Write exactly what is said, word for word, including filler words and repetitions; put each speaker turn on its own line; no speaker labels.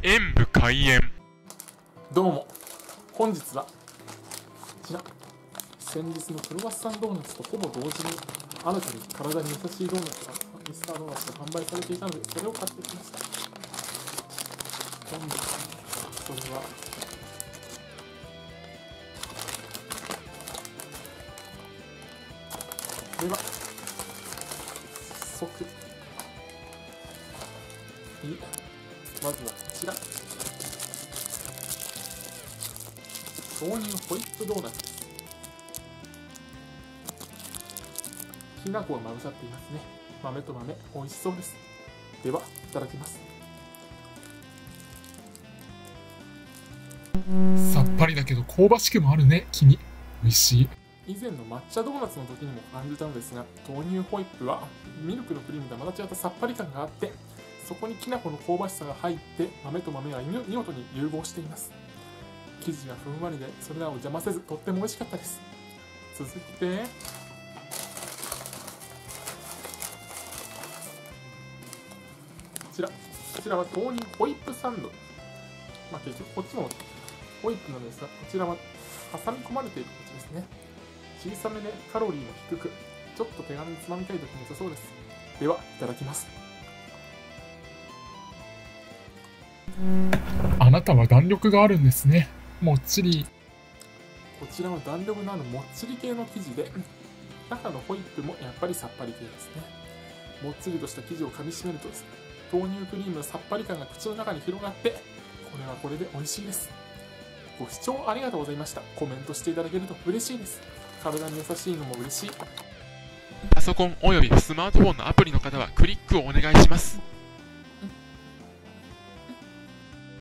演武開演。
どうも、本日はこちら先日のクロワッサンドーナツとほぼ同時に新たに体に優しいドーナツがミスタードーナツが販売されていたので、それを買ってきました。本日それはでは早速にまずはこちら豆乳ホイップドーナツです。きな粉がまぶさっていますね。豆と豆、美味しそうです。では、いただきます。
さっぱりだけど香ばしくもあるね、黄身。美味しい。
以前の抹茶ドーナツの時にも感じたのですが、豆乳ホイップはミルクのクリームとはまた違ったさっぱり感があって、そこにきな粉の香ばしさが入って豆と豆が見事に融合しています。生地がふんわりでそれらを邪魔せずとっても美味しかったです。続いてこちらこちらは豆乳ホイップサンド、まあ、結局こっちもホイップなんですが、こちらは挟み込まれているこっちですね。小さめでカロリーも低く、ちょっと手軽につまみたい時に良さそうです。では、いただきます。
あなたは弾力があるんですね。もっちり。
こちらは弾力のあるもっちり系の生地で、中のホイップもやっぱりさっぱり系ですね。もっちりとした生地を噛みしめるとですね、豆乳クリームのさっぱり感が口の中に広がって、これはこれで美味しいです。ご視聴ありがとうございました。コメントしていただけると嬉しいです。体に優しいのも嬉しい。
パソコンおよびスマートフォンのアプリの方はクリックをお願いします。